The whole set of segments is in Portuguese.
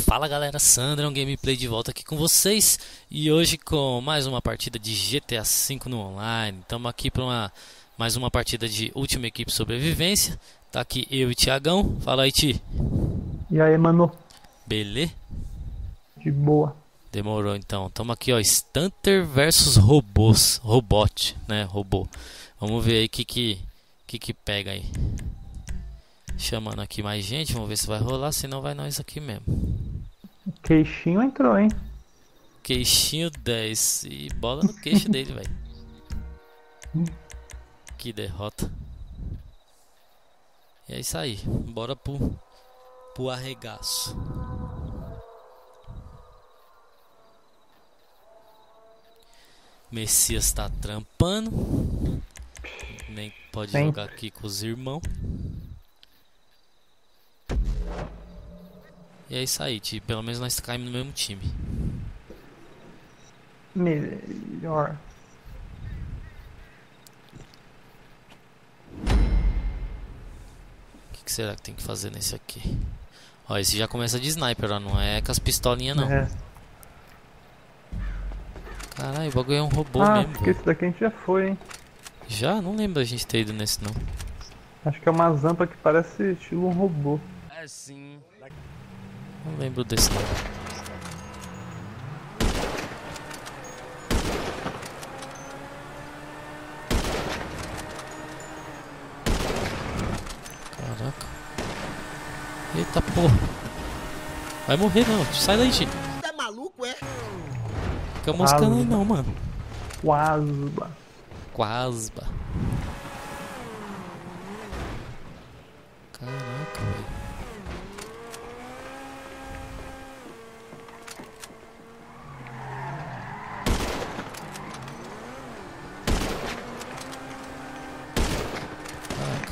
Fala galera, Sandra, um gameplay de volta aqui com vocês. E hoje com mais uma partida de GTA V no online. Estamos aqui para mais uma partida de Última Equipe Sobrevivência. Tá aqui eu e Thiagão. Fala aí, Ti. E aí, mano? Beleza? De boa. Demorou então. Estamos aqui, ó, Stunter versus robôs. Robot, né? Robô. Vamos ver aí o que pega aí. Chamando aqui mais gente, vamos ver se vai rolar, senão vai nós aqui mesmo. Queixinho entrou, hein? Queixinho 10 e bola no queixo dele, velho. Que derrota. E é isso aí, bora pro arregaço. Messias tá trampando. Nem pode jogar aqui com os irmãos. E é isso aí, Ti. Pelo menos nós caímos no mesmo time. Melhor. O que será que tem que fazer nesse aqui? Ó, esse já começa de sniper, ó. Não é com as pistolinhas, não. É. Caralho, o bagulho é um robô mesmo, porque velho. esse daqui a gente já foi, hein? Já? Não lembro da gente ter ido nesse, não. Acho que é uma zampa que parece estilo um robô. É sim. Não lembro desse, não. Caraca. Eita porra. Vai morrer não. Sai daí, Ti. Tá maluco, é? Fica moscando aí não, mano. Quasba. Quasba. Caraca, velho. Caraca.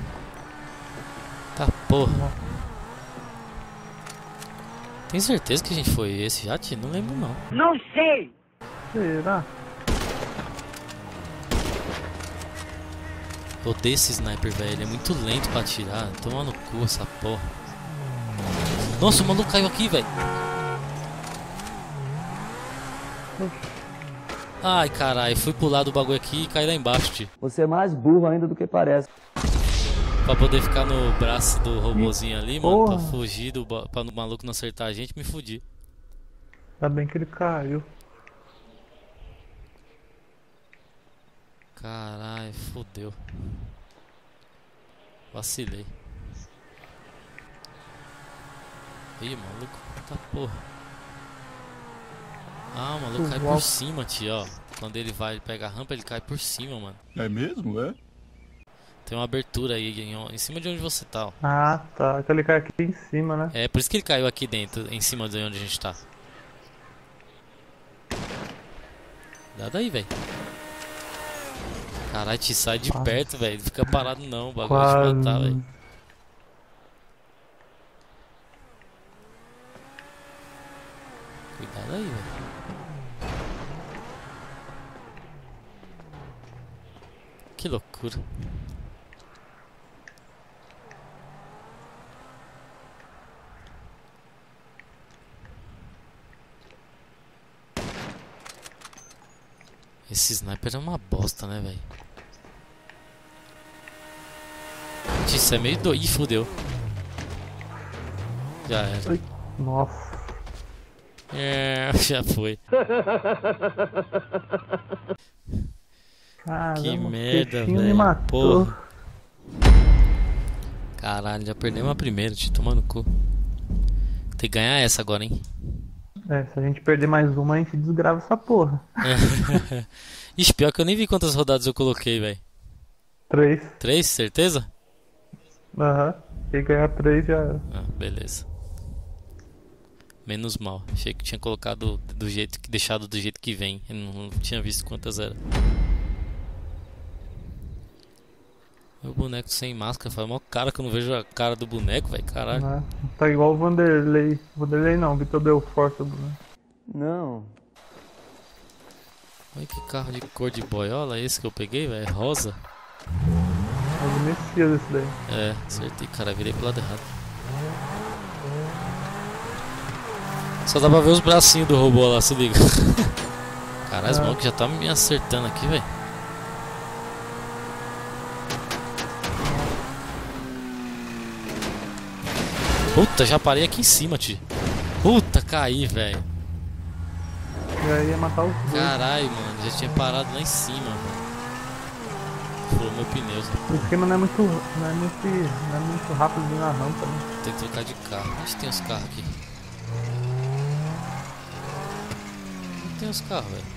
Tá porra. Tem certeza que a gente foi esse já, Ti? Não lembro não. Não sei! Será? Odeio esse sniper, velho. Ele é muito lento pra atirar. Toma no cu essa porra. Nossa, o maluco caiu aqui, velho. Ai, caralho. Fui pular do bagulho aqui e caí lá embaixo, tio. Você é mais burro ainda do que parece. Pra poder ficar no braço do robozinho ali, mano. Porra. Pra fugir, pra o maluco não acertar a gente, me fudi. Ainda bem que ele caiu. Caralho, fodeu. Vacilei. Ih, maluco. Tá porra. Ah, o maluco cai por cima, tio, ó. Quando ele vai pegar a rampa, ele cai por cima, mano. É mesmo, é? Tem uma abertura aí em cima de onde você tá, ó. Ah, tá. Então ele cai aqui em cima, né? É por isso que ele caiu aqui dentro, em cima de onde a gente tá. Dá daí, velho. Caralho, te sai de perto, velho. Não fica parado não, o bagulho vai te matar, velho. Cuidado aí, velho. Que loucura. Esse sniper é uma bosta, né, velho? Isso é meio doido. Ih, fudeu. Já era. Ai, nossa. É, já foi. Caramba, Que o merda, queixinho me velho. matou. Porra. Caralho, já perdemos a primeira, te tomando cu. Tem que ganhar essa agora, hein? É, se a gente perder mais uma, a gente desgrava essa porra. Ixi, pior que eu nem vi quantas rodadas eu coloquei, velho. 3. 3, certeza? Aham. Quem ganhar 3 já era. Ah, beleza. Menos mal. Achei que tinha colocado do jeito que deixado do jeito que vem. Eu não tinha visto quantas eram. Meu boneco sem máscara, faz mó cara que eu não vejo a cara do boneco, velho. Caralho. Né? Tá igual o Vanderlei. Vanderlei não, Vitor Belfort. Né? Não. Olha que carro de cor de boiola é esse que eu peguei, velho? É rosa. É o Messias esse daí. É, acertei, cara. Virei pro lado errado. Só dá pra ver os bracinhos do robô lá, se liga. Caralho, esse maluco já tá me acertando aqui, velho. Puta, já parei aqui em cima, tio. Puta, caí, velho. Já ia matar os dois. Caralho, mano, já tinha parado lá em cima, mano. Furou meu pneu. O esquema não é muito rápido na rampa, né? Tem que trocar de carro. Onde tem os carros aqui? Não tem os carros, velho.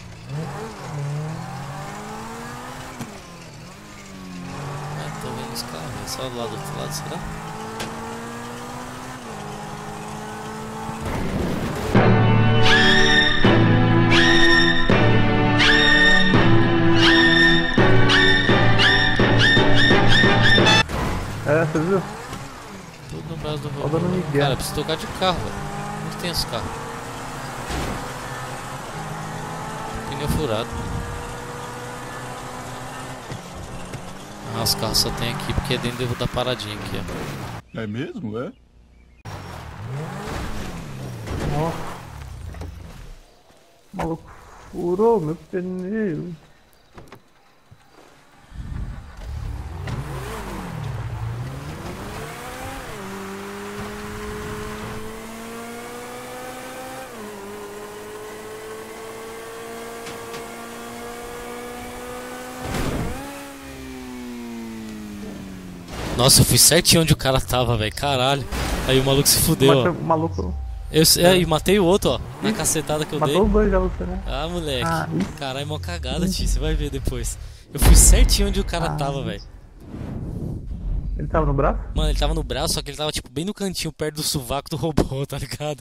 Ah, tô vendo os carros, velho. Só lá do outro lado, será? É, você viu? Tudo no braço do Ó, robô. dando migué. Cara, eu preciso trocar de carro, velho. Onde tem os carros? Pneu furado. Ah, os carros só tem aqui porque é dentro da paradinha aqui, ó. É mesmo, é? Ó. O maluco furou meu pneu. Nossa, eu fui certinho onde o cara tava, velho. Caralho. Aí o maluco se fudeu, Mas ó. o maluco E matei o outro, ó. Na cacetada que eu dei. matou os dois já, você, né? Ah, moleque. Ah, isso. Caralho, mó cagada, tio. Você vai ver depois. Eu fui certinho onde o cara Ah, tava, velho. Ele tava no braço? Mano, ele tava no braço, só que ele tava, tipo, bem no cantinho, perto do sovaco do robô, tá ligado?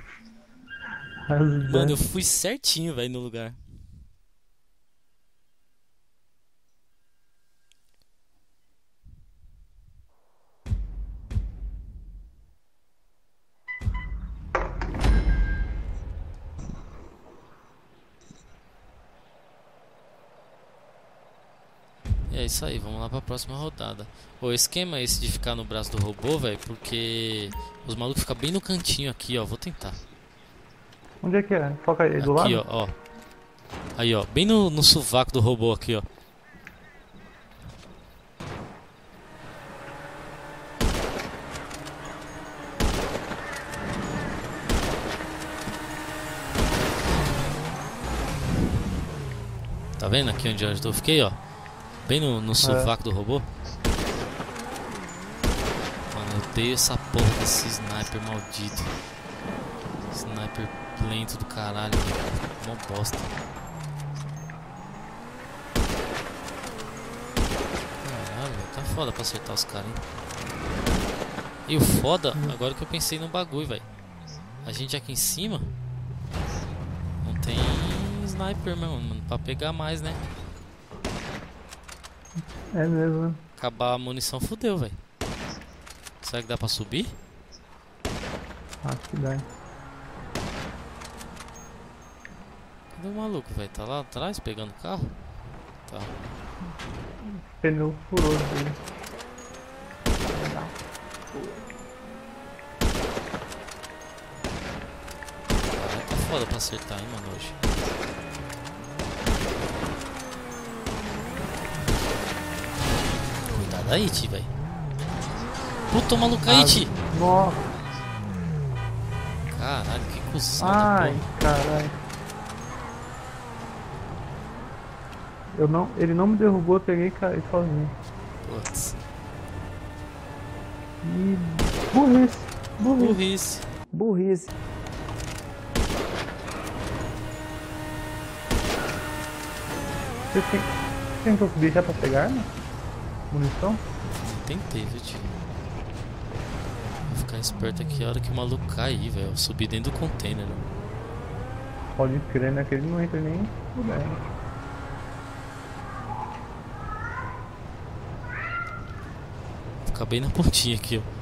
Mano, eu fui certinho, velho, no lugar. E é isso aí, vamos lá pra próxima rodada. O esquema é esse de ficar no braço do robô, velho, porque os malucos ficam bem no cantinho aqui, ó. Vou tentar. Onde é que é? Foca aí, do Aqui, lado? ó. Aí, ó. Bem no sovaco do robô aqui, ó. Tá vendo aqui onde eu fiquei, ó? Bem no sovaco do robô. Mano, eu odeio essa porra desse sniper maldito. Sniper lento do caralho, velho. Mó bosta. Caralho, tá foda pra acertar os caras, hein? E o foda, agora que eu pensei no bagulho, velho. A gente aqui em cima não tem sniper mesmo, mano, pra pegar mais, né? É mesmo, né? Acabar a munição, fudeu, velho. Será que dá pra subir? Acho que dá. Cadê o maluco, velho? Tá lá atrás pegando o carro? Tá. Pneu furou dele. Caralho, tá foda pra acertar, hein, mano, hoje. Cuidado aí, Ti, velho. Puta, o maluco aí, Ti. Nossa. Caralho, que cuzão. Ai, Porra. caralho. Ele não me derrubou, eu peguei e caí sozinho. Putz. Ih, burrice. Burrice. Burrice. Você tentou subir já pra pegar arma? Munição? Não tentei, viu, tio? Vou ficar esperto aqui a hora que o maluco cair, velho. Eu subi dentro do container, né? Pode crer, né? Que ele não entra nem em lugar. Né? Vou ficar bem na pontinha aqui, ó.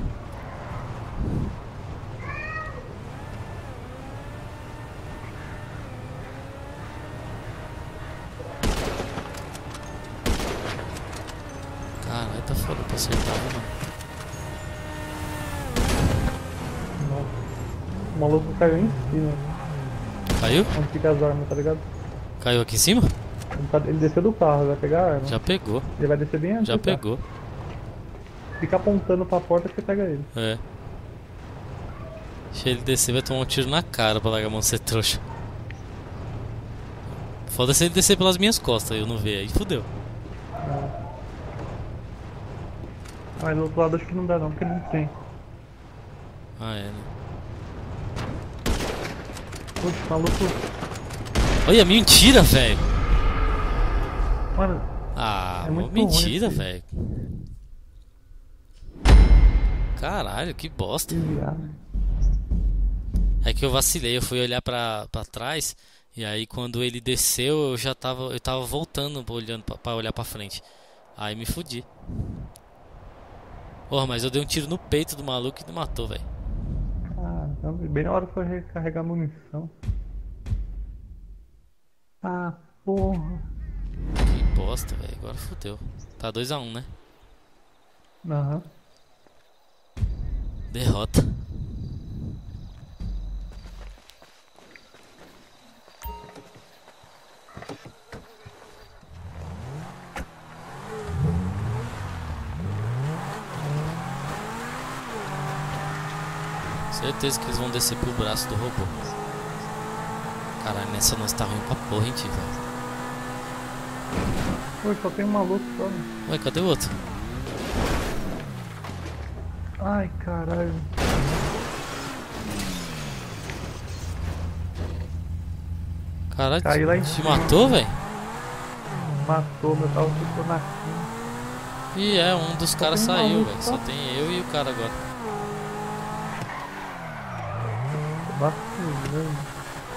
Caralho, tá foda pra acertar, né, mano? Nossa. O maluco caiu em cima. Caiu? Onde fica as armas, tá ligado? Caiu aqui em cima? Ele desceu do carro, vai pegar a arma. Já pegou. Ele vai descer bem antes. Já tá? pegou. Fica apontando pra porta que você pega ele. É. Deixa ele descer, vai tomar um tiro na cara pra largar a mão de ser trouxa. Foda se ele descer pelas minhas costas, eu não ver, aí fudeu. Mas do outro lado acho que não dá não, porque não tem. Ah, é, né? Putz, maluco. Olha, mentira, velho. Mano, Ah, É muito mentira, ruim esse- velho. Caralho, que bosta. que viado. É que eu vacilei, eu fui olhar pra trás. E aí quando ele desceu, eu tava voltando, olhando pra olhar pra frente. Aí me fudi. Porra, mas eu dei um tiro no peito do maluco e me matou, velho. Ah, então, bem na hora que eu recarregar a munição. Ah, porra. Que bosta, velho. Agora fudeu. Tá 2-1, né? Aham. Derrota. Certeza que eles vão descer pro braço do robô. Caralho, nessa nós tá ruim pra porra, hein, tio, velho. Pô, só tem um maluco só. Ué, cadê o outro? Ai, caralho. Caralho, Cai lá em te cima. matou, velho? Matou, meu carro ficou na cima. Ih, é, um dos caras tem um saiu, maluco velho. só. Só tem eu e o cara agora. Vacilando.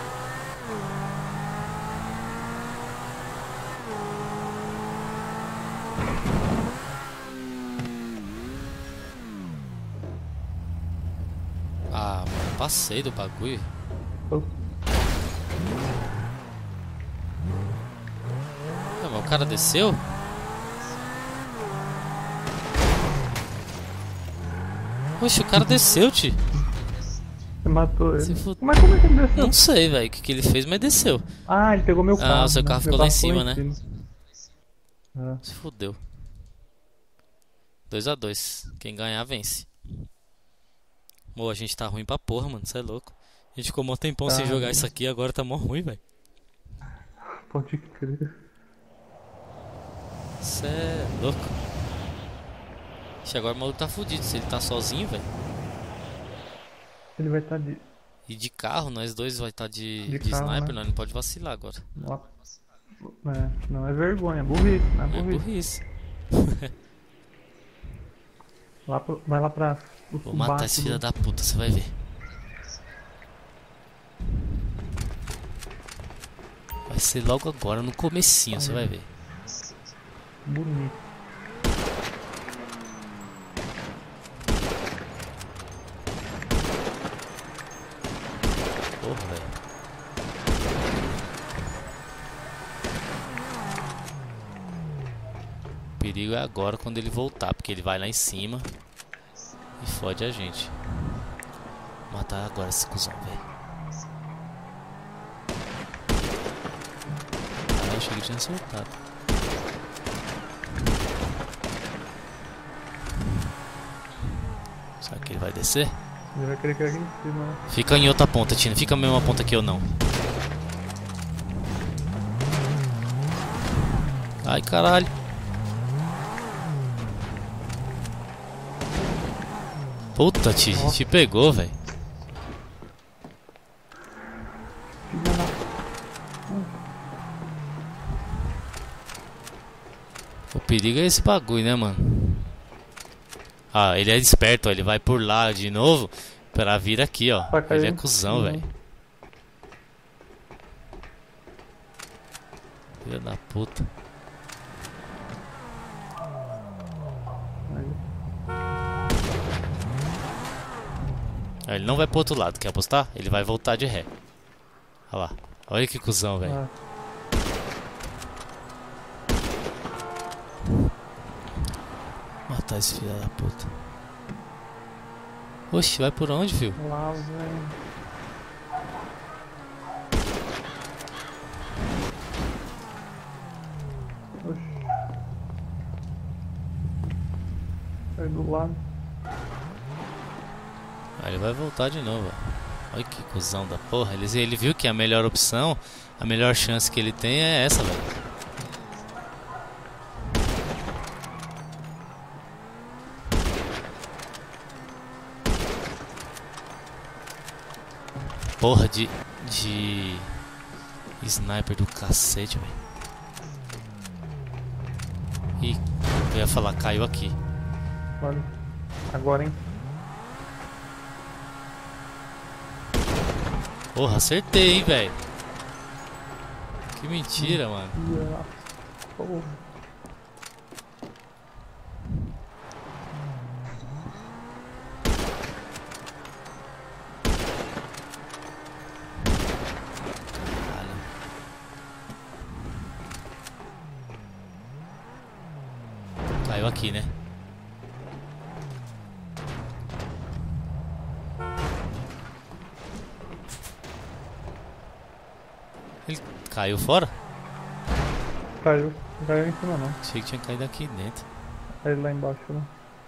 Ah, mano, passei do bagulho. Oh, Ah, mas o cara desceu? Oxe, o cara desceu, tio. você matou Se ele. fud- Mas como é que ele desceu? Não sei, velho, o que ele fez, mas desceu. Ah, ele pegou meu carro. Ah, o seu né? carro Meu ficou lá em ficou cima, né? Ah, Se fudeu. 2-2. Quem ganhar, vence. Pô, a gente tá ruim pra porra, mano. Cê é louco. A gente ficou mó tempão sem Tá, jogar mano. isso aqui, agora tá mó ruim, velho. pode crer. Cê é louco. Ixi, agora o maluco tá fudido. Se ele tá sozinho, velho. Ele vai estar de. E de carro, nós dois vai estar de De carro, sniper, né? nós não pode vacilar agora. Lá. É, não é vergonha, é burrice, não é É burrice. burrice. Vai lá pra. Vou matar esse filho da puta, você vai ver. Vai ser logo agora, no comecinho, você vai ver. Bonito. Porra, velho. O perigo é agora quando ele voltar, porque ele vai lá em cima e fode a gente. Vou matar agora esse cuzão, velho. Ah, eu achei que ele tinha acertado. Será que ele vai descer? Ele vai querer que aqui em cima, né? Fica em outra ponta, Tina. Fica a mesma ponta que eu não. Ai, caralho. Puta, te pegou, velho. Filha da. O perigo é esse bagulho, né, mano? Ah, ele é esperto, ó. Ele vai por lá de novo pra vir aqui, ó. Pra cair. Ele é cuzão, Uhum. velho. Filha da puta. Ah, ele não vai pro outro lado, quer apostar? Ele vai voltar de ré. Olha lá. Olha que cuzão, velho. Ah, Matar esse filho da puta. Oxe, vai por onde, filho? lá, velho. Aí do lado. Aí ele vai voltar de novo, ó. Olha que cuzão da porra. Ele viu que a melhor opção, a melhor chance que ele tem é essa, velho. Porra de sniper do cacete, velho. Ih, eu ia falar, caiu aqui. Olha. Agora, hein? Porra, acertei, hein, velho. Que mentira, mano. Porra. Caiu aqui, né? Ele caiu fora? Caiu. Não caiu em cima não. Achei que tinha caído aqui dentro. Aí lá embaixo, né?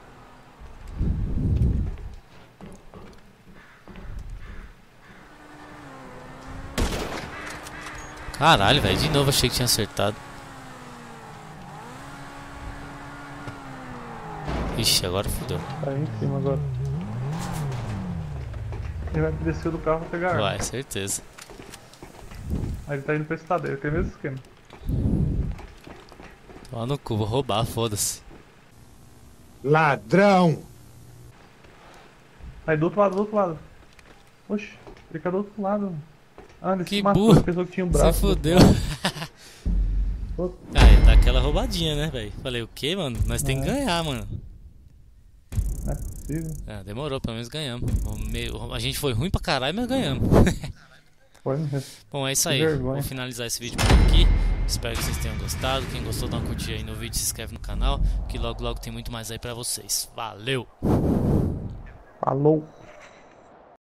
Caralho, velho. De novo achei que tinha acertado. Ixi, agora fodeu. Tá aí em cima agora. Ele vai descer do carro e pegar a arma. Vai, certeza. Aí ele tá indo pra estadeira, que é o mesmo esquema. Ó no cu, vou roubar, foda-se. Ladrão! Aí do outro lado, do outro lado. Oxi, fica do outro lado. Ah, ele Que se matou, burro. ele pensou que tinha um braço. Você fodeu. Outro. Ah, dá aquela roubadinha, né, velho? Falei, o que, mano? Nós tem que ganhar, mano. Não é possível. Ah, demorou, pelo menos ganhamos. A gente foi ruim pra caralho, mas ganhamos. Foi, né? Bom, é isso aí. Que vergonha. Vou finalizar esse vídeo por aqui. Espero que vocês tenham gostado. Quem gostou, dá uma curtida aí no vídeo, se inscreve no canal, que logo logo tem muito mais aí pra vocês. Valeu! Falou!